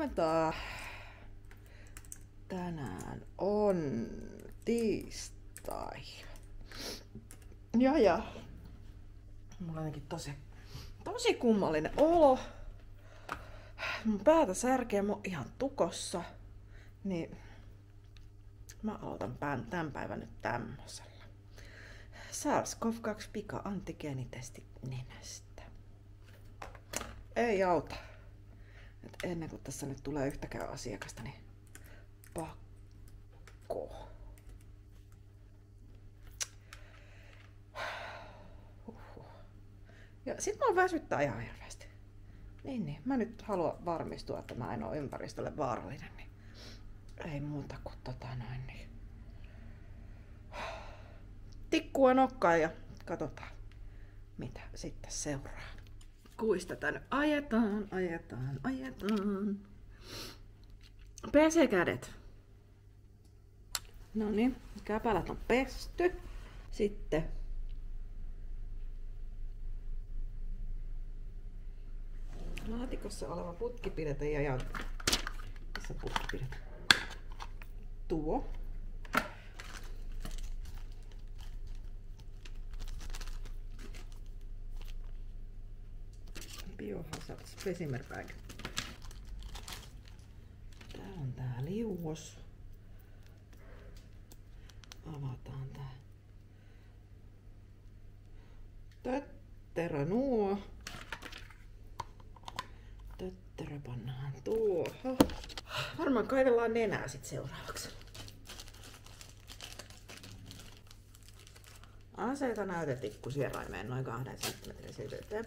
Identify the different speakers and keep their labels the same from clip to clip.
Speaker 1: Tänään on tiistai. Ja. Mulla on jotenkin tosi kummallinen olo. Mun päätä särkee, mä oon ihan tukossa. Niin mä aloitan tämän päivän nyt tämmösellä. SARS-CoV-2 pika-antigeenitesti nenästä. Ei auta. Et ennen kuin tässä nyt tulee yhtäkään asiakasta, niin pakko. Ja sit mä väsyttää ihan hirveästi. Niin. Mä nyt haluan varmistua, että mä en oo ympäristölle vaarallinen. Niin ei muuta kuin niin. Tikkua nokkaan ja katsotaan, mitä sitten seuraa. Kuista tänne ajetaan. Pese-kädet. Noniin, käpälät on pesty. Sitten laatikossa oleva putkipidete ja tässä putkipidete. Tuo. Biohazard Specimer Bag. Täällä on tää liuos. Avataan tää. Tötterö nuo. Tötterö pannaan tuohon. Varmaan kaivellaan nenää sit seuraavaksi. Aseita näytetikku sieraimeen noin 2 senttimetrin sivyyteen.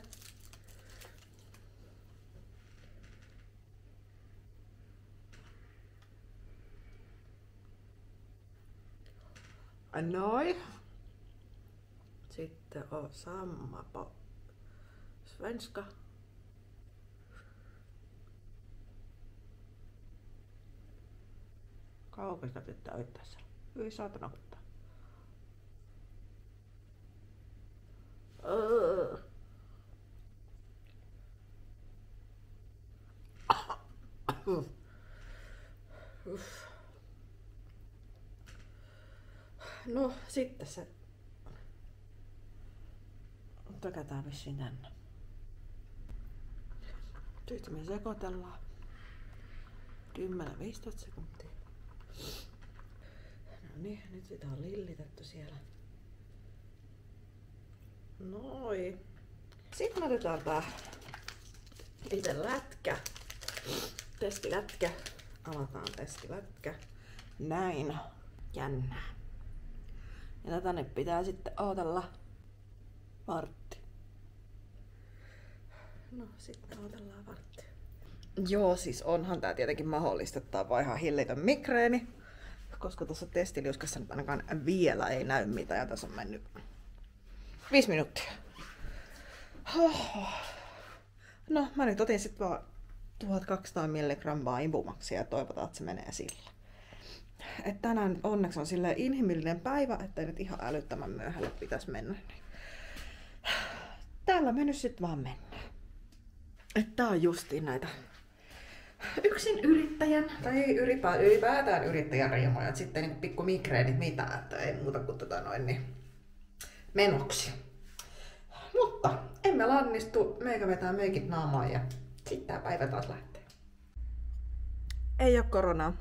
Speaker 1: Noin. Sitten on samma på svenska. Kauanko sitä pitää yrittää siellä? Hyi saatana kuttaa. No, sitten se tökätään vissiin tänne. Sitten me sekoitellaan 10-15 sekuntia. No niin, nyt sitä on lillitetty siellä. Noin. Sitten me otetaan tää itse lätkä. Testilätkä. Avataan testilätkä. Näin. Jännää. Ja tätä nyt pitää sitten odotella vartti. No, sitten odotellaan vartti. Joo, siis onhan tää tietenkin mahdollista, että tää on vaan ihan hillitön migreeni. Koska tuossa testiliuskassa nyt ainakaan vielä ei näy mitään. Ja tässä on mennyt 5 minuuttia. No, mä nyt otin sit vaan 1200 milligrammaa Ibumaxia ja toivotaan, että se menee sillä. Et tänään onneksi on silleen inhimillinen päivä, ettei nyt ihan älyttömän myöhälle pitäisi mennä. Täällä me nyt sit vaan mennään. Et tää on justiin näitä yksin yrittäjän, tai ylipäätään yrittäjän riemoja, että sitten niin pikku migreenit mitään, että ei muuta kuin niin menoksi. Mutta emme lannistu, meikä vetää meikit naamaan ja sitten tää päivä taas lähtee. Ei oo koronaa.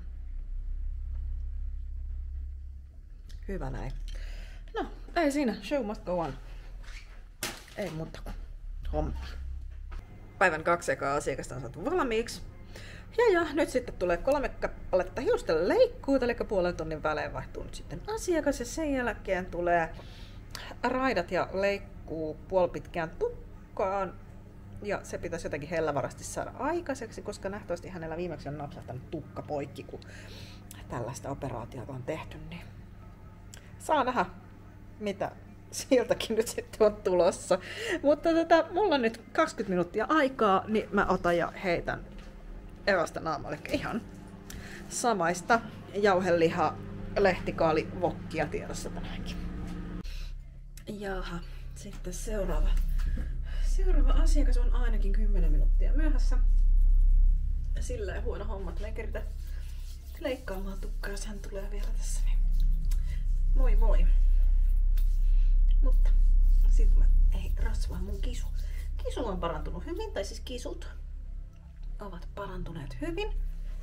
Speaker 1: Hyvä näin. No, ei siinä. Show must go on. Ei muuta kuin homma. Päivän 2 ekaa asiakasta on saatu valmiiksi. Ja nyt sitten tulee 3 kappaletta hiusten leikkuuta, eli puolen tunnin välein vaihtuu nyt sitten asiakas. Ja sen jälkeen tulee raidat ja leikkuu puolipitkään tukkaan. Ja se pitäisi jotenkin hellävarasti saada aikaiseksi, koska nähtävästi hänellä viimeksi on napsahtanut tukka poikki, kun tällaista operaatiota on tehty. Niin saa nähdä, mitä sieltäkin nyt sitten on tulossa. Mutta mulla on nyt 20 minuuttia aikaa, niin mä otan ja heitän evästä naamalle ihan samaista jauheliha lehtikaali-wokkia tiedossa tänäänkin. Jaha, sitten seuraava asiakas on ainakin 10 minuuttia myöhässä. silleen huono homma, että mä en keritä leikkaamaan tukkaa, jos hän tulee vielä tässä. Niin. Moi moi. Mutta sit mä rasvaan mun kisu. Kisu on parantunut hyvin, tai siis kisut ovat parantuneet hyvin.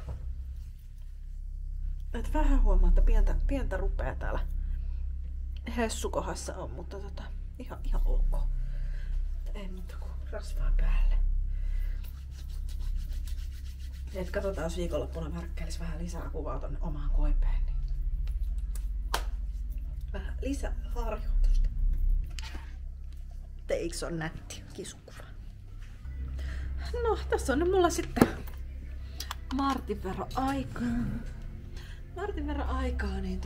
Speaker 1: Et vähän huomaa, että pientä rupeaa täällä hessukohdassa on, mutta ihan ok. Ei muuta kuin rasvaa päälle. Et katsotaan, jos viikonloppuna värkkäilis vähän lisää kuvaa tonne omaan koipeen. Niin vähän lisää harjoitusta. Eiks on nätti kisukuva? No, tässä on nyt mulla sitten vartin verran aikaa, niin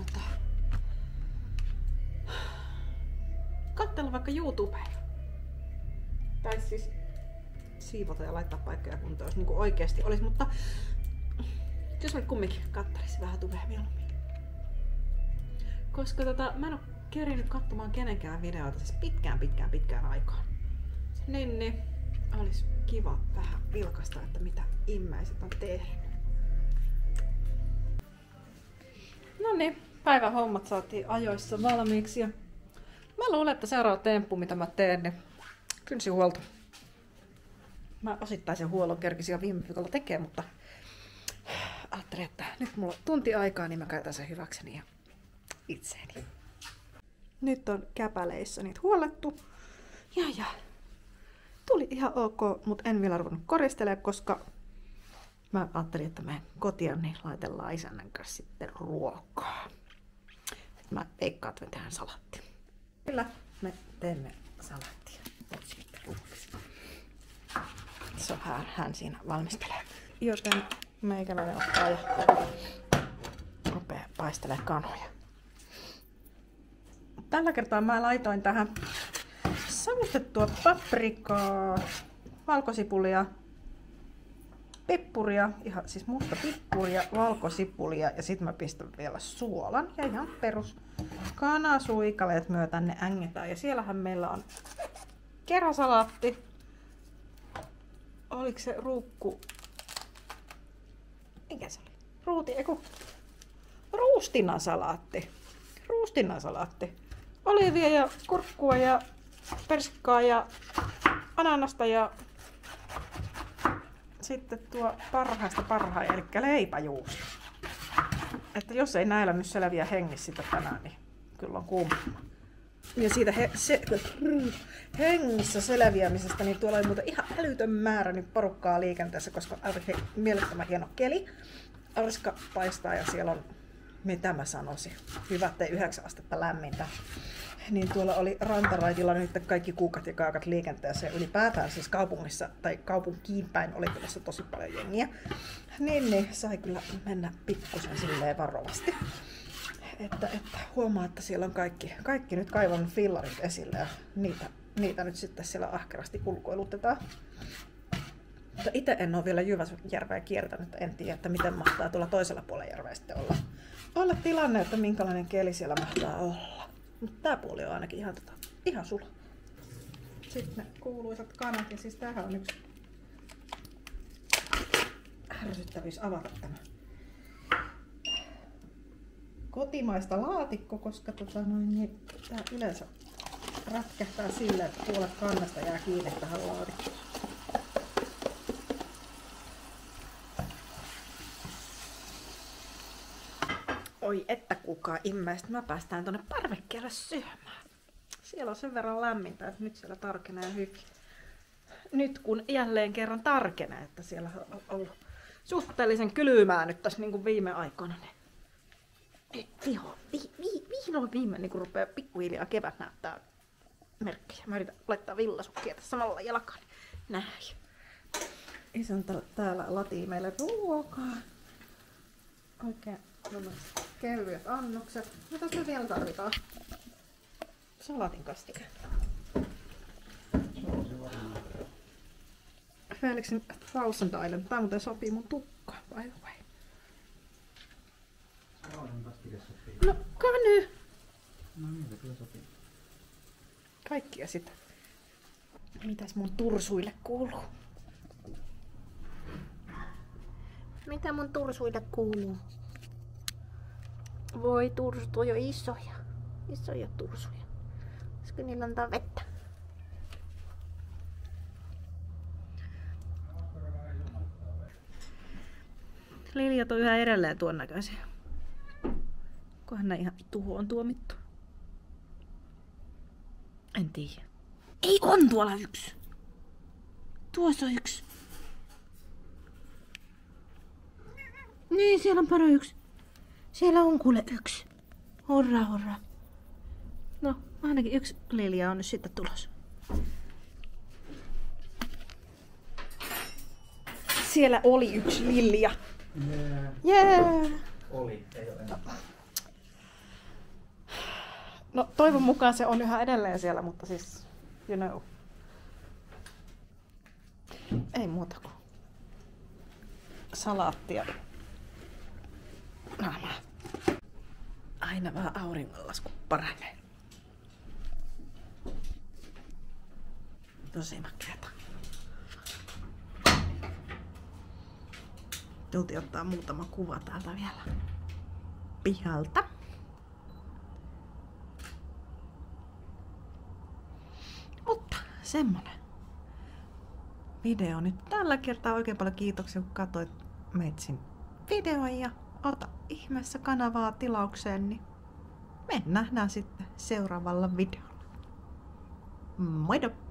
Speaker 1: katsella vaikka YouTubea. Tai siis siivota ja laittaa paikkoja kuntoon, jos niinku oikeesti olisi, mutta jos mä kumminkin kattelisi vähän tubea mieluummin. Koska mä en oo kerinyt katsomaan kenenkään videoita siis pitkään aikaan. Niin olisi kiva vähän vilkaista, että mitä immäiset on tehnyt. No niin, päivän hommat saatiin ajoissa valmiiksi ja mä luulen, että seuraava temppu mitä mä teen, niin kynsihuolto. Mä osittaisen huollon kerkisin jo viime viikolla tekemään, mutta ajattelin, että nyt mulla on tunti aikaa, niin mä käytän sen hyväkseni ja itseeni. Nyt on käpäleissä niitä huollettu. Ja tuli ihan ok, mutta en vielä ruvennut koristelemaan, koska mä ajattelin, että menen kotiin, niin laitellaan isännän kanssa sitten ruokaa. Mä veikkaan, että me tehdään salaattia. Kyllä, me teemme salaattia. Se on hän siinä valmistelee. Joten meikäläinen ottaa ja rupeaa paistelemaan kanoja. Tällä kertaa mä laitoin tähän savustettua paprikaa, valkosipulia, pippuria, ihan siis musta pippuria, valkosipulia ja sit mä pistän vielä suolan ja ihan perus kanasuikaleet myötän ne ängetään. Ja siellähän meillä on kerasalaatti. Oliko se ruukku? Mikä se oli? Ruustinansalaatti. Oliivia ja kurkkua ja persikkaa ja ananasta ja sitten tuo parhain, eli leipäjuusto. Että jos ei näillä nyt selviä hengissä sitä tänään, niin kyllä on kumma. Ja siitä hengissä selviämisestä, niin tuolla oli muuten ihan älytön määrä nyt porukkaa liikenteessä, koska on mielettömän hieno keli. Aurinko paistaa ja siellä on, mitä mä sanoisin, hyvä, ettei 9 astetta lämmintä. Niin tuolla oli rantaraitilla nyt kaikki kuukat ja kaakat liikenteessä ja ylipäätään siis kaupungissa tai kaupunkiin päin oli tulossa tosi paljon jengiä. Niin sai kyllä mennä pikkusen silleen varovasti. Että huomaa, että siellä on kaikki nyt kaivannut fillarit esille ja niitä nyt sitten siellä ahkerasti ulkoilutetaan. Mutta itse en ole vielä Jyväsjärveä kiertänyt, en tiedä, että miten mahtaa tuolla toisella puolella järveä sitten olla tilanne, että minkälainen keli siellä mahtaa olla. Mutta tää puoli on ainakin ihan sula. Sitten ne kuuluisat kanat ja siis tämähän on yksi ärsyttävyys avata tämä kotimaista laatikko, koska niin tää yleensä rätkähtää silleen, että puolet kannasta jää kiinni tähän laatikkoon. Oi että kukaan immeistä, mä päästään tonne parvekkeelle syömään. Siellä on sen verran lämmintä, että nyt siellä tarkenee hyvin. Nyt kun jälleen kerran tarkenee, että siellä on ollut suhteellisen kylmää nyt tässä niin kuin viime aikoina. Niin vihdoin viimein niin rupeaa pikkuhiljaa kevät näyttää merkkejä. Mä yritän laittaa villasukkia tässä samalla jalkaan. Näin. Isäntä täällä latii meille ruokaa. Oikein kevyet annokset. Mitä me vielä tarvitaan? Salaatin kastike. Felixin Thousand Island. Tää muuten sopii mun tukkaan, by the way. No, kany!
Speaker 2: No niin, se kyllä sopii.
Speaker 1: Kaikkia sitä. Mitäs mun tursuille kuuluu? Mitä mun tursuille kuuluu? Voi tursut on jo isoja. Isoja tursuja. Pitäisikö niillä antaa vettä? Liljat on yhä edelleen tuon näköisiä. Kohan ne ihan tuhoon tuomittu. En tiedä. Ei, on tuolla yksi. Tuossa on yksi. Niin, siellä on paro yksi. Siellä on kuule yksi. Hurra, hurra. No, ainakin yksi lilja on nyt sitten tulossa. Siellä oli yksi lilja. Yeah.
Speaker 2: Oli, ei ole enää.
Speaker 1: No, toivon mukaan se on yhä edelleen siellä, mutta siis, you know. Ei muuta kuin salaattia. Aina vähän auringonlasku paranee. Tosi makeata. Tultiin ottaa muutama kuva täältä vielä pihalta. Mutta semmonen video nyt tällä kertaa. Oikein paljon kiitoksia kun katsoit Meitsin videon ja ota ihmeessä kanavaa tilaukseen, niin me nähdään sitten seuraavalla videolla. Moido!